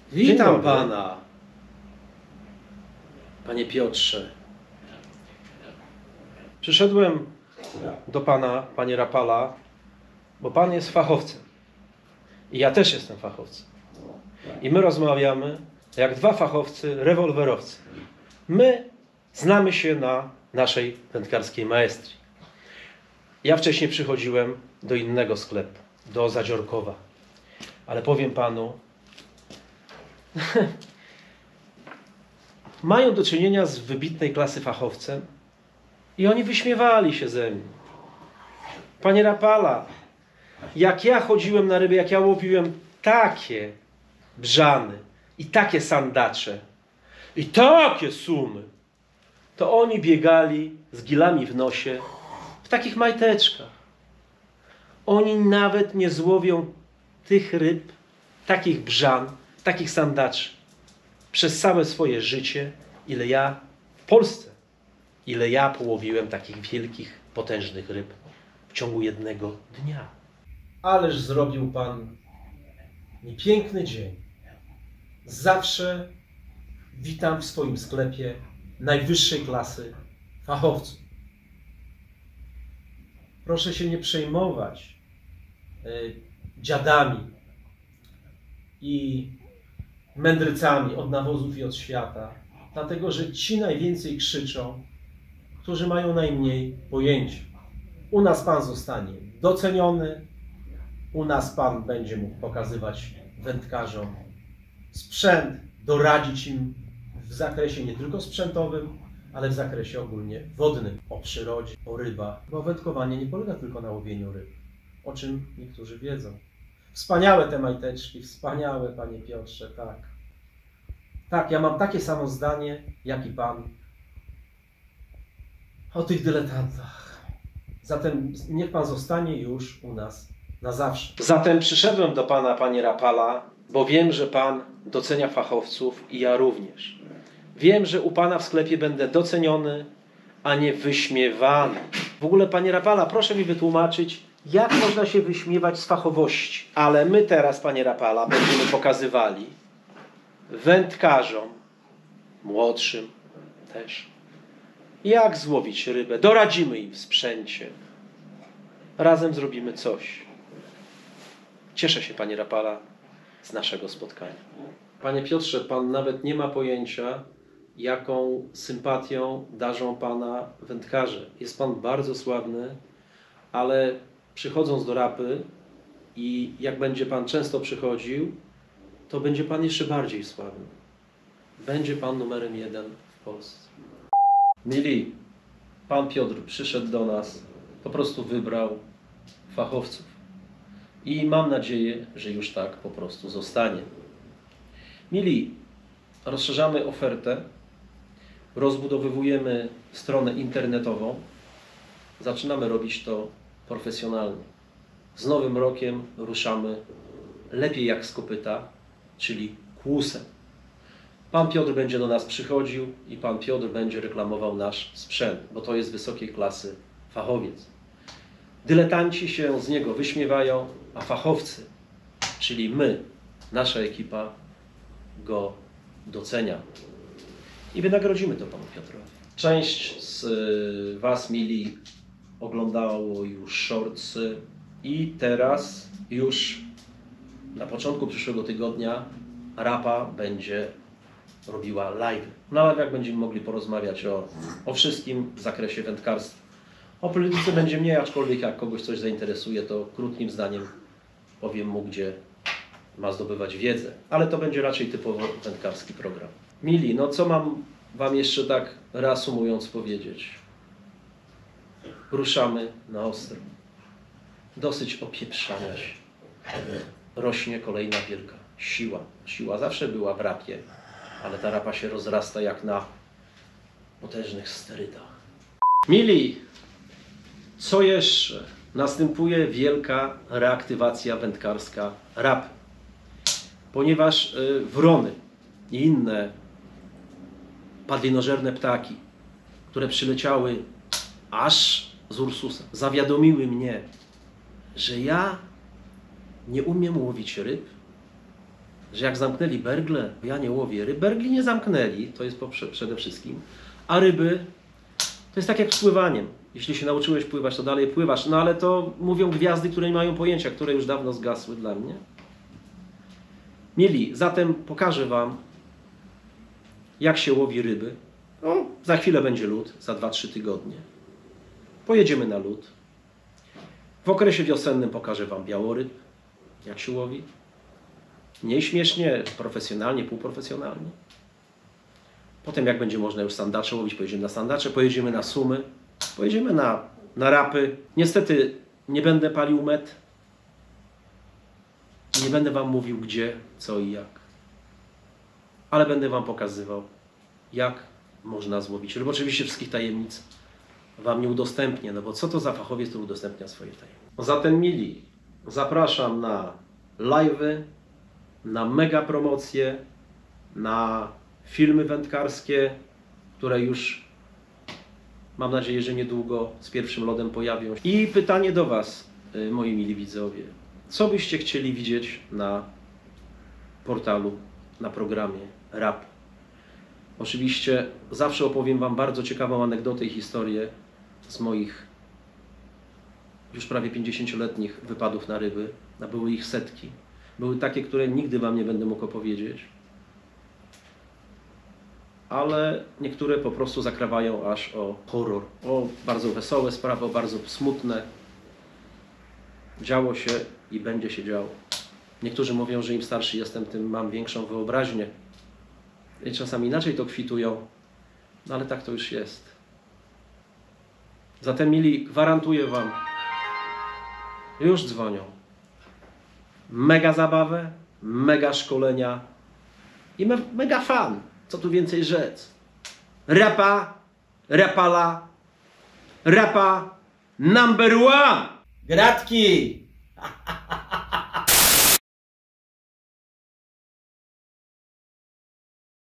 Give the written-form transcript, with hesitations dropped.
Witam pana, panie Piotrze. Przyszedłem do pana, panie Rapala, bo pan jest fachowcem. I ja też jestem fachowcem. I my rozmawiamy jak dwa fachowcy, rewolwerowcy. My znamy się na naszej wędkarskiej maestrii. Ja wcześniej przychodziłem do innego sklepu, do Zadziorkowa. Ale powiem panu, mają do czynienia z wybitnej klasy fachowcem i oni wyśmiewali się ze mnie. Panie Rapala, jak ja chodziłem na ryby, jak ja łowiłem takie brzany i takie sandacze i takie sumy, to oni biegali z gilami w nosie w takich majteczkach. Oni nawet nie złowią tych ryb, takich brzan, takich sandaczy przez całe swoje życie, ile ja w Polsce, ile ja połowiłem takich wielkich, potężnych ryb w ciągu jednego dnia. Ależ zrobił pan mi piękny dzień. Zawsze witam w swoim sklepie najwyższej klasy fachowców. Proszę się nie przejmować dziadami i mędrcami od nawozów i od świata, dlatego że ci najwięcej krzyczą, którzy mają najmniej pojęcia. U nas pan zostanie doceniony, u nas pan będzie mógł pokazywać wędkarzom sprzęt, doradzić im w zakresie nie tylko sprzętowym, ale w zakresie ogólnie wodnym, o przyrodzie, o rybach. Bo wędkowanie nie polega tylko na łowieniu ryb, o czym niektórzy wiedzą. Wspaniałe te majteczki, wspaniałe, panie Piotrze, tak. Tak, ja mam takie samo zdanie, jak i pan, o tych dyletantach. Zatem niech pan zostanie już u nas na zawsze. Zatem przyszedłem do pana, panie Rapala, bo wiem, że pan docenia fachowców i ja również. Wiem, że u pana w sklepie będę doceniony, a nie wyśmiewany. W ogóle, panie Rapala, proszę mi wytłumaczyć, jak można się wyśmiewać z fachowości. Ale my teraz, panie Rapala, będziemy pokazywali wędkarzom, młodszym też, jak złowić rybę. Doradzimy im w sprzęcie. Razem zrobimy coś. Cieszę się, panie Rapala, z naszego spotkania. Panie Piotrze, pan nawet nie ma pojęcia, jaką sympatią darzą pana wędkarze. Jest pan bardzo sławny, ale przychodząc do Rapy i jak będzie pan często przychodził, to będzie pan jeszcze bardziej sławny. Będzie pan numerem 1 w Polsce. Mili, pan Piotr przyszedł do nas, po prostu wybrał fachowców. I mam nadzieję, że już tak po prostu zostanie. Mili, rozszerzamy ofertę, rozbudowujemy stronę internetową, zaczynamy robić to profesjonalnie. Z nowym rokiem ruszamy lepiej jak z kopyta, czyli kłusem. Pan Piotr będzie do nas przychodził i pan Piotr będzie reklamował nasz sprzęt, bo to jest wysokiej klasy fachowiec. Dyletanci się z niego wyśmiewają, a fachowcy, czyli my, nasza ekipa, go docenia. I wynagrodzimy to panu Piotrowi. Część z was, mili, oglądało już shortsy i teraz już na początku przyszłego tygodnia Rapa będzie robiła live. Na live'ach będziemy mogli porozmawiać o wszystkim w zakresie wędkarstwa. O polityce będzie mniej, aczkolwiek jak kogoś coś zainteresuje, to krótkim zdaniem powiem mu, gdzie ma zdobywać wiedzę. Ale to będzie raczej typowo wędkarski program. Mili, no co mam wam jeszcze tak reasumując powiedzieć? Ruszamy na ostro. Dosyć opieprzania się. Rośnie kolejna wielka siła. Siła zawsze była w rapie, ale ta rapa się rozrasta jak na potężnych sterydach. Mili, co jeszcze? Następuje wielka reaktywacja wędkarska rapy. Ponieważ wrony i inne padlinożerne ptaki, które przyleciały aż z Ursusa, zawiadomiły mnie, że ja nie umiem łowić ryb że jak zamknęli bergle, ja nie łowię ryb, bergli nie zamknęli, to jest przede wszystkim, a ryby to jest tak jak z pływaniem. Jeśli się nauczyłeś pływać, to dalej pływasz, no ale to mówią gwiazdy, które nie mają pojęcia, które już dawno zgasły dla mnie. Mili, zatem pokażę Wam, jak się łowi ryby. No, za chwilę będzie lód, za 2-3 tygodnie. Pojedziemy na lód. W okresie wiosennym pokażę Wam białoryb, jak się łowi. Nie śmiesznie, profesjonalnie, półprofesjonalnie. Potem jak będzie można już sandacze łowić, pojedziemy na sandacze, pojedziemy na sumy, pojedziemy na rapy. Niestety nie będę palił met. Nie będę Wam mówił gdzie, co i jak. Ale będę Wam pokazywał, jak można złowić ryby. Oczywiście wszystkich tajemnic Wam nie udostępnię, no bo co to za fachowiec, który udostępnia swoje tajemnice. Zatem mili, zapraszam na live'y, na mega promocje, na filmy wędkarskie, które już mam nadzieję, że niedługo z pierwszym lodem pojawią się. I pytanie do Was, moi mili widzowie. Co byście chcieli widzieć na portalu, na programie RAP? Oczywiście zawsze opowiem Wam bardzo ciekawą anegdotę i historię z moich już prawie 50-letnich wypadów na ryby. A były ich setki. Były takie, które nigdy Wam nie będę mógł opowiedzieć. Ale niektóre po prostu zakrawają aż o horror. O bardzo wesołe sprawy, o bardzo smutne. Działo się i będzie się działo. Niektórzy mówią, że im starszy jestem, tym mam większą wyobraźnię. I czasami inaczej to kwitują, no ale tak to już jest. Zatem, mili, gwarantuję Wam, już dzwonią. Mega zabawę, mega szkolenia i mega fan. Co tu więcej rzec? Rapa, rapala, rapa number one! Gratki!